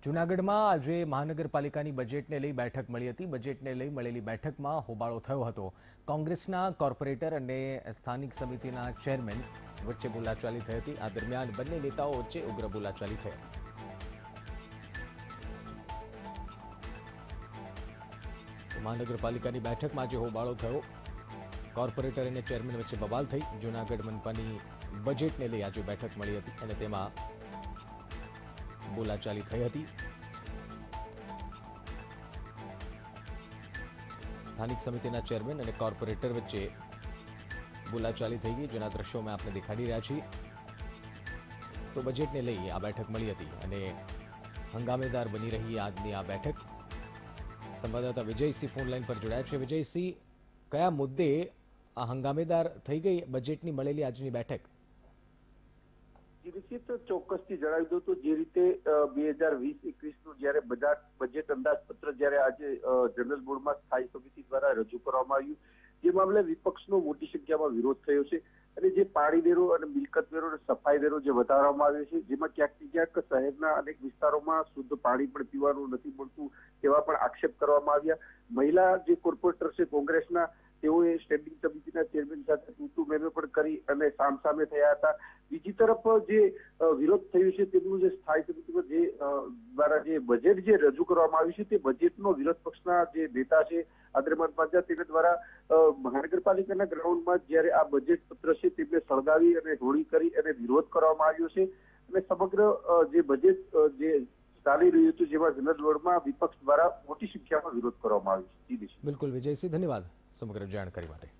જૂનાગઢમાં આજે મહાનગરપાલિકાની બજેટને લઈ બેઠક મળી હતી। બજેટને લઈ મળેલી બેઠકમાં હોબાળો થયો હતો। કોંગ્રેસના કોર્પોરેટર અને સ્થાનિક સમિતિના ચેરમેન વચ્ચે બોલાચાલી થઈ હતી। આ દરમિયાન બંને નેતાઓ વચ્ચે ઉગ્ર બોલાચાલી થઈ હતી। મહાનગરપાલિકાની બેઠકમાં આજે હોબાળો થયો। કોર્પોરેટર અને ચેરમેન વચ્ચે બબાલ થઈ। જૂનાગઢ મનપાની બજેટને લઈ આજે બેઠક મળી હતી અને તેમાં બોલાચાલી થઈ હતી। સ્થાનિક સમિતિના ચેરમેન અને કોર્પોરેટર વચ્ચે બોલાચાલી થઈ ગઈ, જેના દ્રશ્યો મેં આપને દેખાડી રહ્યા છીએ। તો બજેટને લઈ આ બેઠક મળી હતી અને હંગામેદાર બની રહી આજની આ બેઠક। સંવાદદાતા વિજયસિંહ ફોન લાઈન પર જોડાયા છે। વિજયસિંહ, કયા મુદ્દે આ હંગામેદાર થઈ ગઈ બજેટની મળેલી આજની બેઠક? નિશ્ચિત ચોક્કસથી જણાવી દઉં તો જે રીતે 2020-21નું જ્યારે બજેટ અંદાજપત્ર જ્યારે આજે જનરલ બોર્ડમાં સ્થાયી સમિતિ દ્વારા રજૂ કરવામાં આવ્યું, જે મામલે વિપક્ષનો મોટી સંખ્યામાં વિરોધ થયો છે અને જે પાણી વેરો અને મિલકત વેરો અને સફાઈ વેરો જે વધારવામાં આવ્યો છે, જેમાં ક્યાંક ને ક્યાંક શહેરના અનેક વિસ્તારોમાં શુદ્ધ પાણી પણ પીવાનું નથી મળતું તેવા પણ આક્ષેપ કરવામાં આવ્યા। મહિલા જે કોર્પોરેટર છે કોંગ્રેસના, તેઓએ સ્ટેન્ડિંગ સમિતિના ચેરમેન સાથે તૂતુ મેમે પણ કરી અને સામસામે થયા હતા। બીજી તરફ જે વિરોધ થયો છે તેમનું જે સ્થાયી સમિતિમાં જે દ્વારા જે બજેટ જે રજૂ કરવામાં આવ્યું છે તે બજેટનો વિરોધ પક્ષના જે નેતા છે આદરમાન પાંજા, તેના દ્વારા મહાનગરપાલિકાના ગ્રાઉન્ડમાં જ્યારે આ બજેટ પત્ર છે તેમને સળગાવી અને હોળી કરી અને વિરોધ કરવામાં આવ્યો છે અને સમગ્ર જે બજેટ જે ચાલી રહ્યું હતું જેમાં જનરલ બોર્ડમાં વિપક્ષ દ્વારા મોટી સંખ્યામાં વિરોધ કરવામાં આવ્યો છે। બિલકુલ વિજયસિંહ, ધન્યવાદ સમગ્ર જાણકારી માટે।